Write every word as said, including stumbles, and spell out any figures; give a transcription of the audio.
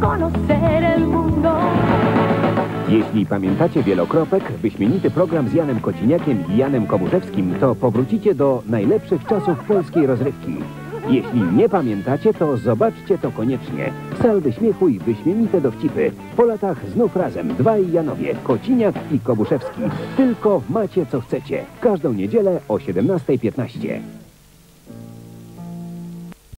conocer el mundo. Jeśli pamiętacie Wielokropek, wyśmienity program z Janem Kociniakiem i Janem Komuszewskim, to powrócicie do najlepszych czasów polskiej rozrywki. Jeśli nie pamiętacie, to zobaczcie to koniecznie. Salwy śmiechu i wyśmienite dowcipy. Po latach znów razem dwaj Janowie, Kociniak i Kobuszewski. Tylko w Macie co chcecie. Każdą niedzielę o siedemnastej piętnaście.